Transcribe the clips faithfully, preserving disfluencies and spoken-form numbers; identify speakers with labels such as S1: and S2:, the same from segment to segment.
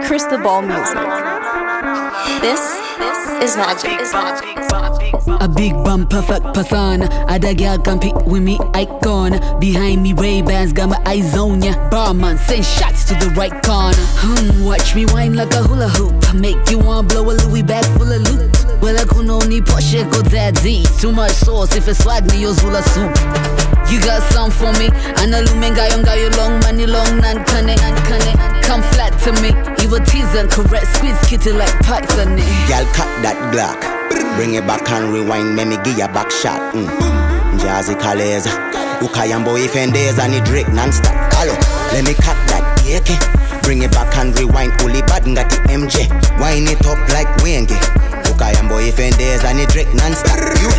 S1: Crystal Ball Music. This, this is magic. Is magic.
S2: A big bump, perfect persona. Other girl compete with me, icon. Behind me, Ray-Bans, got my eyes on ya. Barman, send shots to the right corner. Hmm, watch me whine like a hula hoop. Make you want blow a Louis bag full of loot. Well, I could only push it, go daddy. Too much sauce, if it's swag me, yo zula soup. You got some for me. Ana lumenga yonga yo long money long nan kane nan kane. Come flat to me. Evil tease and correct squeeze kitty like Python.
S3: Y'all cut that Glock. Bring it back and rewind, let me give you back shot. Mm. Jazzy Kaleza, Ukayambo Ifendez and it Drake non-stop. Hello, let me cut that A K. Bring it back and rewind, Uli Bad got the M J. Wind it up like Wenge. Ukayambo Ifendez and it Drake non-stop. You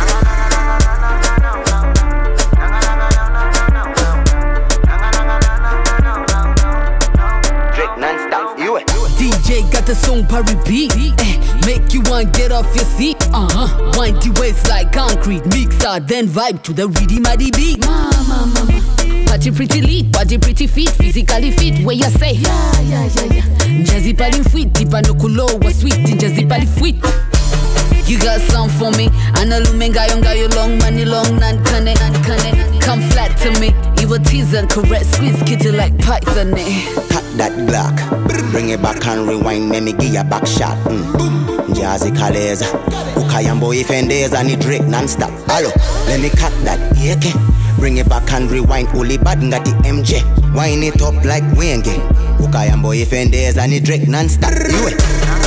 S2: D J got the song per repeat, eh, make you want get off your seat. Uh-huh, wind the waist like concrete. Mixer, then vibe to the ready mighty beat. Mama, mama, party pretty lead, body pretty fit, physically fit. Where you say, yeah, yeah, yeah, yeah. Jazzy pali fweet, tipa no kulo was sweet, jazzy pali fweet. You got some for me. Ana lumenga yonga yo long money long nan kane nan kane. Come flat to me. Evil tease and correct squeeze kitty like Python.
S3: Cut that Glock. Bring it back and rewind, let me give you back shot. Mm. Jazzy Kaleza, Ukayambo Ifendez and it Drake non-stop. Hello, let me cut that A K. Bring it back and rewind, Uli Bad got the M J. Wind it up like Wenge. Ukayambo Ifendez and it Drake non-stop. You